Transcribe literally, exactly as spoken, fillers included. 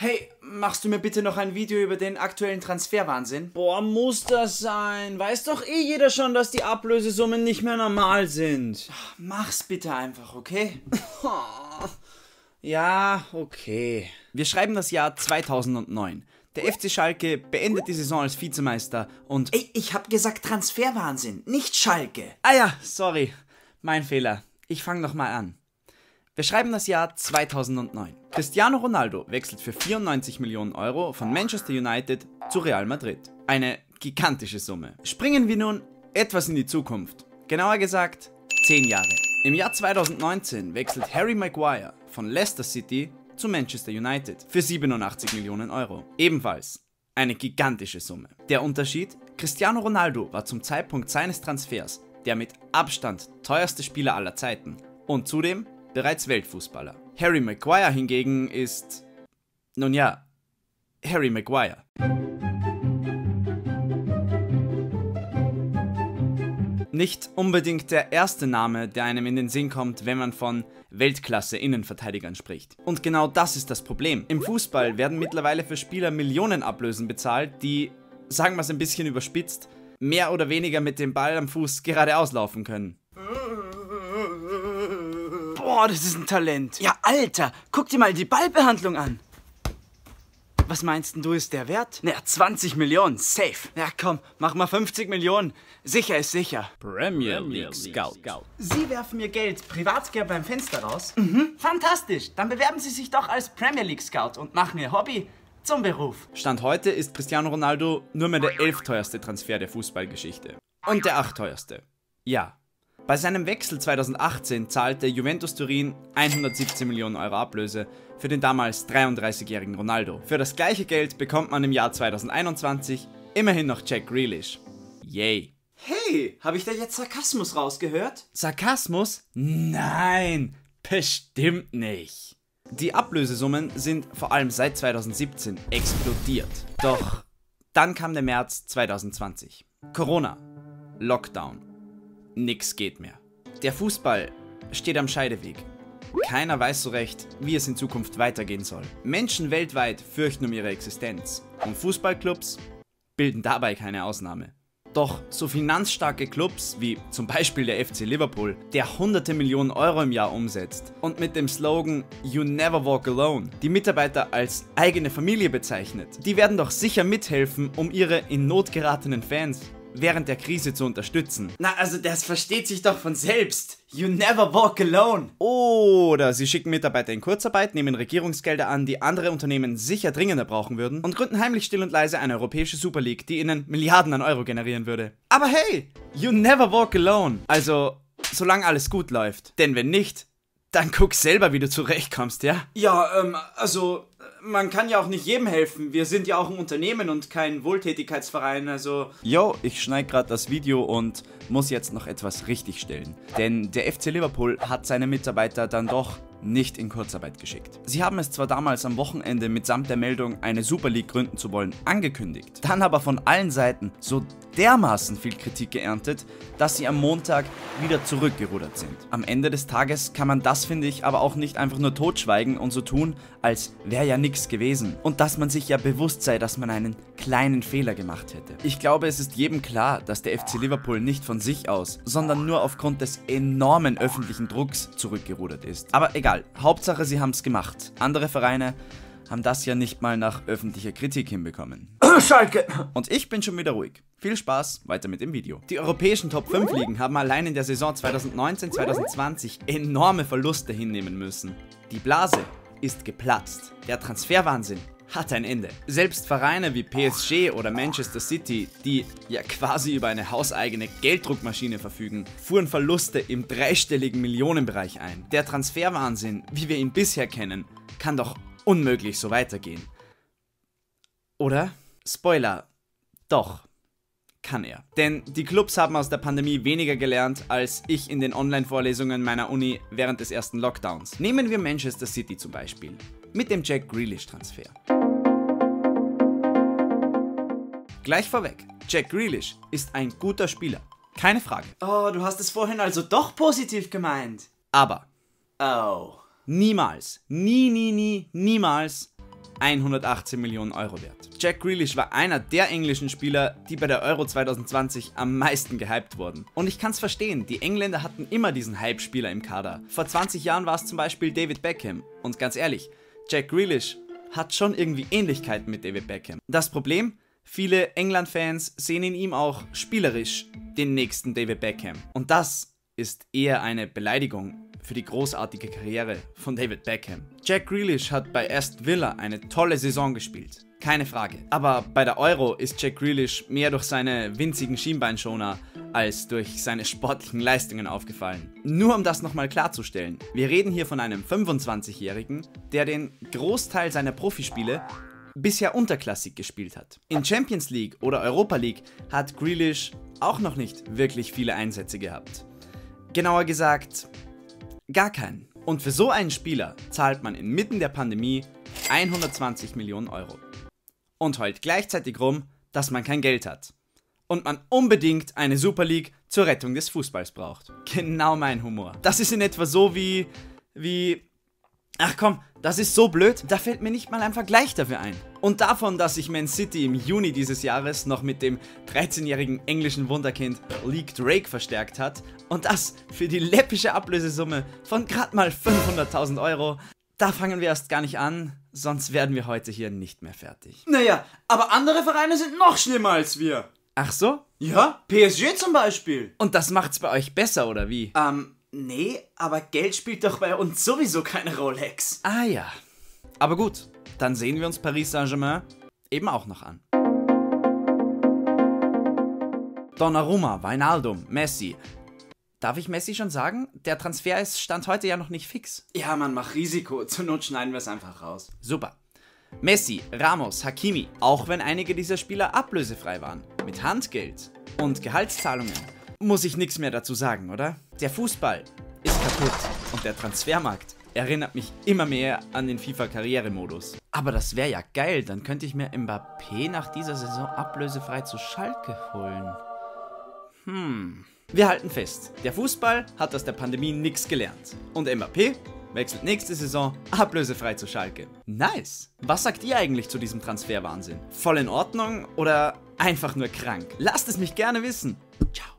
Hey, machst du mir bitte noch ein Video über den aktuellen Transferwahnsinn? Boah, muss das sein? Weiß doch eh jeder schon, dass die Ablösesummen nicht mehr normal sind. Mach's bitte einfach, okay? Ja, okay. Wir schreiben das Jahr zweitausendneun. Der F C Schalke beendet die Saison als Vizemeister und... Ey, ich hab gesagt Transferwahnsinn, nicht Schalke. Ah ja, sorry. Mein Fehler. Ich fange nochmal an. Wir schreiben das Jahr zweitausendneun. Cristiano Ronaldo wechselt für vierundneunzig Millionen Euro von Manchester United zu Real Madrid. Eine gigantische Summe. Springen wir nun etwas in die Zukunft. Genauer gesagt, zehn Jahre. Im Jahr zweitausendneunzehn wechselt Harry Maguire von Leicester City zu Manchester United für siebenundachtzig Millionen Euro. Ebenfalls eine gigantische Summe. Der Unterschied? Cristiano Ronaldo war zum Zeitpunkt seines Transfers der mit Abstand teuerste Spieler aller Zeiten und zudem bereits Weltfußballer. Harry Maguire hingegen ist, nun ja, Harry Maguire. Nicht unbedingt der erste Name, der einem in den Sinn kommt, wenn man von Weltklasse-Innenverteidigern spricht. Und genau das ist das Problem. Im Fußball werden mittlerweile für Spieler Millionenablösen bezahlt, die, sagen wir es ein bisschen überspitzt, mehr oder weniger mit dem Ball am Fuß geradeaus laufen können. Boah, das ist ein Talent. Ja, Alter, guck dir mal die Ballbehandlung an. Was meinst denn du, ist der wert? Naja, zwanzig Millionen, safe. Ja, komm, mach mal fünfzig Millionen. Sicher ist sicher. Premier League Scout. Sie werfen mir Geld Privatgeld beim Fenster raus? Mhm, fantastisch. Dann bewerben Sie sich doch als Premier League Scout und machen Ihr Hobby zum Beruf. Stand heute ist Cristiano Ronaldo nur mehr der elfteuerste Transfer der Fußballgeschichte. Und der achtteuerste. Ja. Bei seinem Wechsel zweitausendachtzehn zahlte Juventus Turin hundertsiebzehn Millionen Euro Ablöse für den damals dreiunddreißigjährigen Ronaldo. Für das gleiche Geld bekommt man im Jahr zweitausendeinundzwanzig immerhin noch Jack Grealish. Yay. Hey, habe ich da jetzt Sarkasmus rausgehört? Sarkasmus? Nein, bestimmt nicht. Die Ablösesummen sind vor allem seit zweitausendsiebzehn explodiert. Doch dann kam der März zweitausendzwanzig. Corona. Lockdown. Nix geht mehr. Der Fußball steht am Scheideweg. Keiner weiß so recht, wie es in Zukunft weitergehen soll. Menschen weltweit fürchten um ihre Existenz. Und Fußballclubs bilden dabei keine Ausnahme. Doch so finanzstarke Clubs wie zum Beispiel der F C Liverpool, der hunderte Millionen Euro im Jahr umsetzt und mit dem Slogan You Never Walk Alone die Mitarbeiter als eigene Familie bezeichnet, die werden doch sicher mithelfen, um ihre in Not geratenen Fans während der Krise zu unterstützen. Na, also das versteht sich doch von selbst. You never walk alone. Oder sie schicken Mitarbeiter in Kurzarbeit, nehmen Regierungsgelder an, die andere Unternehmen sicher dringender brauchen würden und gründen heimlich still und leise eine europäische Super League, die ihnen Milliarden an Euro generieren würde. Aber hey, you never walk alone. Also, solange alles gut läuft. Denn wenn nicht, dann guck selber, wie du zurechtkommst, ja? Ja, ähm, also... Man kann ja auch nicht jedem helfen. Wir sind ja auch ein Unternehmen und kein Wohltätigkeitsverein, also... Yo, ich schneide gerade das Video und muss jetzt noch etwas richtigstellen. Denn der F C Liverpool hat seine Mitarbeiter dann doch nicht in Kurzarbeit geschickt. Sie haben es zwar damals am Wochenende mitsamt der Meldung, eine Super League gründen zu wollen, angekündigt, dann aber von allen Seiten so dermaßen viel Kritik geerntet, dass sie am Montag wieder zurückgerudert sind. Am Ende des Tages kann man das, finde ich, aber auch nicht einfach nur totschweigen und so tun, als wäre ja nichts gewesen. Und dass man sich ja bewusst sei, dass man einen kleinen Fehler gemacht hätte. Ich glaube, es ist jedem klar, dass der F C Liverpool nicht von sich aus, sondern nur aufgrund des enormen öffentlichen Drucks zurückgerudert ist. Aber egal, Hauptsache sie haben es gemacht. Andere Vereine haben das ja nicht mal nach öffentlicher Kritik hinbekommen. Schalke! Und ich bin schon wieder ruhig. Viel Spaß, weiter mit dem Video. Die europäischen Top fünf Ligen haben allein in der Saison zweitausendneunzehn zweitausendzwanzig enorme Verluste hinnehmen müssen. Die Blase ist geplatzt. Der Transferwahnsinn hat ein Ende. Selbst Vereine wie P S G oder Manchester City, die ja quasi über eine hauseigene Gelddruckmaschine verfügen, fuhren Verluste im dreistelligen Millionenbereich ein. Der Transferwahnsinn, wie wir ihn bisher kennen, kann doch unmöglich so weitergehen. Oder? Spoiler. Doch. Kann er. Denn die Clubs haben aus der Pandemie weniger gelernt, als ich in den Online-Vorlesungen meiner Uni während des ersten Lockdowns. Nehmen wir Manchester City zum Beispiel. Mit dem Jack Grealish-Transfer. Gleich vorweg, Jack Grealish ist ein guter Spieler. Keine Frage. Oh, du hast es vorhin also doch positiv gemeint. Aber Oh. niemals, nie, nie, nie, niemals hundertachtzehn Millionen Euro wert. Jack Grealish war einer der englischen Spieler, die bei der Euro zwanzig zwanzig am meisten gehypt wurden. Und ich kann's verstehen, die Engländer hatten immer diesen Hype-Spieler im Kader. Vor zwanzig Jahren war es zum Beispiel David Beckham. Und ganz ehrlich, Jack Grealish hat schon irgendwie Ähnlichkeiten mit David Beckham. Das Problem? Viele England-Fans sehen in ihm auch spielerisch den nächsten David Beckham. Und das ist eher eine Beleidigung für die großartige Karriere von David Beckham. Jack Grealish hat bei Aston Villa eine tolle Saison gespielt, keine Frage. Aber bei der Euro ist Jack Grealish mehr durch seine winzigen Schienbeinschoner als durch seine sportlichen Leistungen aufgefallen. Nur um das nochmal klarzustellen, wir reden hier von einem fünfundzwanzigjährigen, der den Großteil seiner Profispiele bisher unterklassig gespielt hat. In Champions League oder Europa League hat Grealish auch noch nicht wirklich viele Einsätze gehabt. Genauer gesagt, gar keinen. Und für so einen Spieler zahlt man inmitten der Pandemie hundertzwanzig Millionen Euro. Und heult gleichzeitig rum, dass man kein Geld hat. Und man unbedingt eine Super League zur Rettung des Fußballs braucht. Genau mein Humor. Das ist in etwa so wie... wie... Ach komm, das ist so blöd, da fällt mir nicht mal ein Vergleich dafür ein. Und davon, dass sich Man City im Juni dieses Jahres noch mit dem dreizehnjährigen englischen Wunderkind League Drake verstärkt hat und das für die läppische Ablösesumme von gerade mal fünfhunderttausend Euro, da fangen wir erst gar nicht an, sonst werden wir heute hier nicht mehr fertig. Naja, aber andere Vereine sind noch schlimmer als wir. Ach so? Ja, P S G zum Beispiel. Und das macht's bei euch besser, oder wie? Ähm, nee, aber Geld spielt doch bei uns sowieso keine Rolex. Ah ja. Aber gut, dann sehen wir uns Paris Saint-Germain eben auch noch an. Donnarumma, Wijnaldum, Messi. Darf ich Messi schon sagen? Der Transfer ist Stand heute ja noch nicht fix. Ja, man, mach Risiko. Zur Not schneiden wir es einfach raus. Super. Messi, Ramos, Hakimi. Auch wenn einige dieser Spieler ablösefrei waren. Mit Handgeld und Gehaltszahlungen. Muss ich nichts mehr dazu sagen, oder? Der Fußball ist kaputt und der Transfermarkt erinnert mich immer mehr an den FIFA-Karrieremodus. Aber das wäre ja geil, dann könnte ich mir Mbappé nach dieser Saison ablösefrei zu Schalke holen. Hm... Wir halten fest, der Fußball hat aus der Pandemie nichts gelernt. Und Mbappé wechselt nächste Saison ablösefrei zu Schalke. Nice! Was sagt ihr eigentlich zu diesem Transferwahnsinn? Voll in Ordnung oder einfach nur krank? Lasst es mich gerne wissen. Ciao.